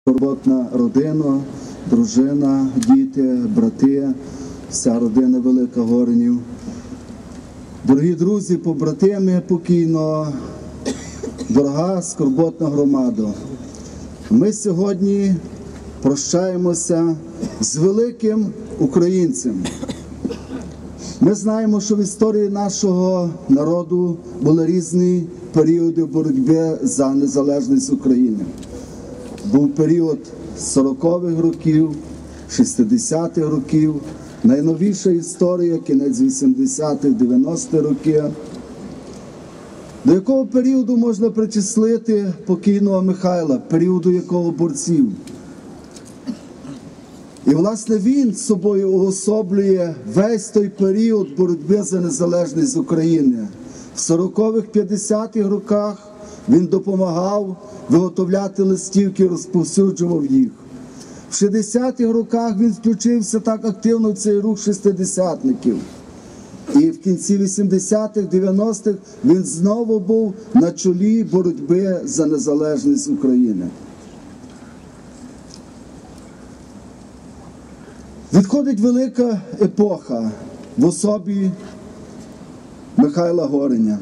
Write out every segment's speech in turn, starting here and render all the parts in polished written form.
Скорботна родина, дружина, діти, брати, вся родина велика Горинів. Дорогі друзі, побратими покійно, дорога скорботна громада. Ми сьогодні прощаємося з великим українцем. Ми знаємо, що в історії нашого народу були різні періоди боротьби за незалежність України. Був період 40-х років, 60-х років, найновіша історія, кінець 80-х, 90-х років. До якого періоду можна причислити покійного Михайла, періоду якого борців? І, власне, він з собою уособлює весь той період боротьби за незалежність України. В 40-х, 50-х роках він допомагав виготовляти листівки, розповсюджував їх. В 60-х роках він включився так активно в цей рух шестидесятників. І в кінці 80-х, 90-х він знову був на чолі боротьби за незалежність України. Відходить велика епоха в особі Михайла Гориня.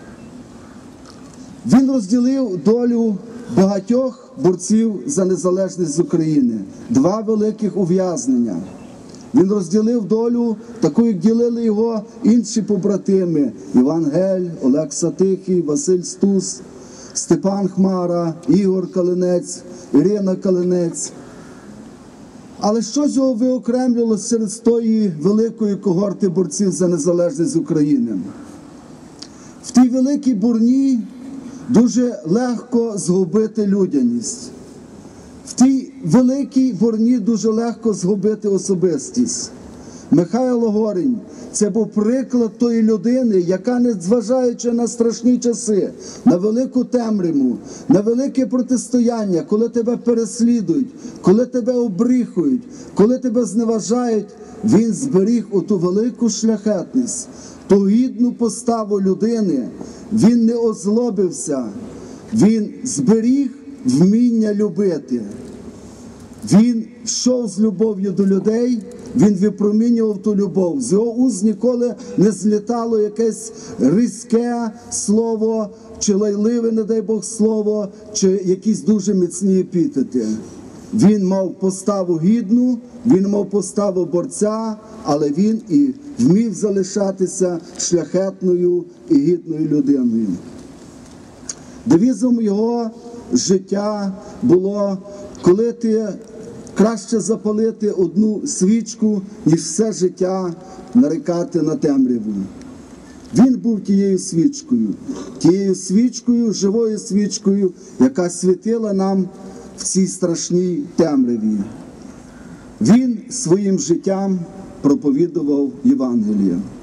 Він розділив долю багатьох борців за незалежність України. Два великих ув'язнення. Він розділив долю, таку, як ділили його інші побратими. Іван Гель, Олекса Тихий, Василь Стус, Степан Хмара, Ігор Калинець, Ірина Калинець. Але що з його виокремлювало серед тої великої когорти борців за незалежність України? В тій великій бурні дуже легко згубити людяність. В тій великій борні дуже легко згубити особистість. Михайло Горинь – це був приклад тої людини, яка, незважаючи на страшні часи, на велику темряву, на велике протистояння, коли тебе переслідують, коли тебе обріхують, коли тебе зневажають, він зберіг оту велику шляхетність, ту гідну поставу людини. Він не озлобився, він зберіг вміння любити. Він йшов з любов'ю до людей, він випромінював ту любов. З його уст ніколи не злітало якесь різке слово, чи лайливе, не дай Бог, слово, чи якісь дуже міцні епітети. Він мав поставу гідну, він мав поставу борця, але він і вмів залишатися шляхетною і гідною людиною. Девізом його життя було: коли ти краще запалити одну свічку, ніж все життя нарікати на темряву. Він був тією свічкою, живою свічкою, яка світила нам в цій страшній темряві. Він своїм життям проповідував Євангеліє.